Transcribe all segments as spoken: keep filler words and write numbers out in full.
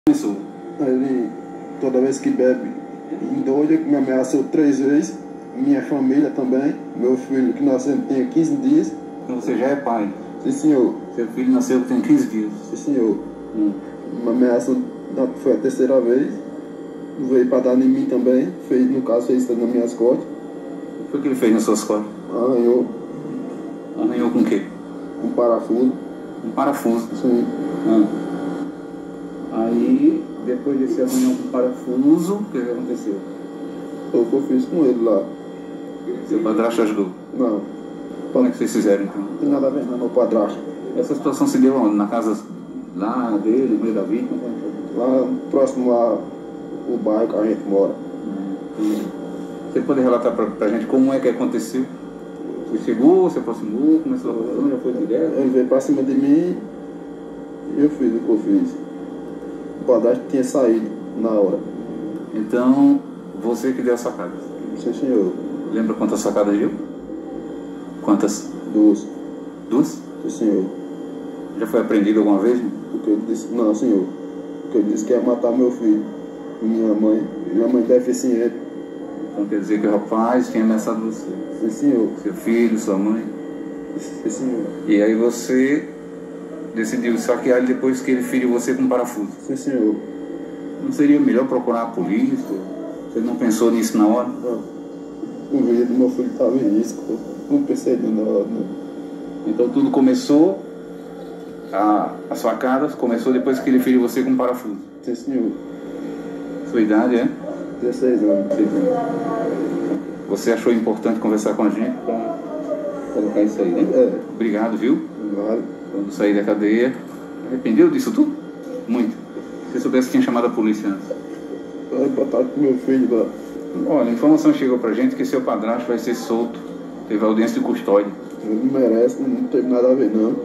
Começou. Ele, toda vez que bebe, endoida, me ameaçou três vezes. Minha família também. Meu filho, que nasceu tem quinze dias. Então você já é pai. Sim, senhor. Seu filho nasceu tem quinze dias. Sim, senhor. Hum. Me ameaçou, foi a terceira vez. Veio para dar em mim também. Fez, no caso, fez isso nas minhas costas. O que foi que ele fez nas suas costas? Arranhou Arranhou com o quê? um parafuso. Um parafuso. Sim. Ah. Aí, depois desse arranhão com parafuso, o que que aconteceu? Foi o que eu fiz com ele lá. Seu padrasto ajudou? Não. Como é que vocês fizeram então? Não tem nada a ver, não, meu padrasto. Essa situação se deu onde? Na casa lá dele, no meio da vítima? Lá próximo lá, o bairro que a gente mora. Hum. Você pode relatar pra, pra gente como é que aconteceu? Você chegou, se aproximou, começou a falar, já foi direto? Ele veio pra cima de mim e eu fiz o que eu fiz. O padrasto tinha saído na hora. Então, você que deu a sacada. Sim, senhor. Lembra quantas sacadas deu? Quantas? Duas. Duas? Sim, senhor. Já foi apreendido alguma vez? Né? Porque ele disse, não, senhor. Porque ele disse que ia matar meu filho. Minha mãe. Minha mãe é deficiente. Então quer dizer que o rapaz tinha ameaçado você. Sim, senhor. Seu filho, sua mãe. Sim, senhor. E aí você decidiu saquear ele depois que ele feriu você com parafuso. Sim, senhor. Não seria melhor procurar a polícia? Você não pensou nisso na hora? Não. O vídeo do meu filho estava em risco. Não pensei na hora, não. Então tudo começou, a, as facadas, começou depois que ele feriu você com parafuso. Sim, senhor. Sua idade é? dezesseis anos. Você achou importante conversar com a gente para colocar isso aí, né? É. Obrigado, viu? Vale. Quando sair da cadeia, arrependeu disso tudo? Muito. Se você soubesse que tinha chamado a polícia antes. Vai botar com meu filho lá. Olha, a informação chegou pra gente que seu padrasto vai ser solto. Teve audiência de custódia. Ele não merece, não teve nada a ver, não.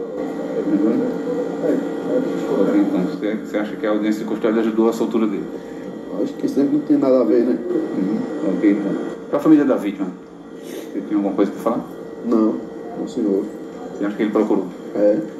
Então, você, você acha que a audiência de custódia ajudou a soltura dele? Acho que sempre não tinha nada a ver, né? Uhum. Ok, então. Para a família da vítima, você tinha alguma coisa para falar? Não, não, senhor. Você acha que ele procurou? É.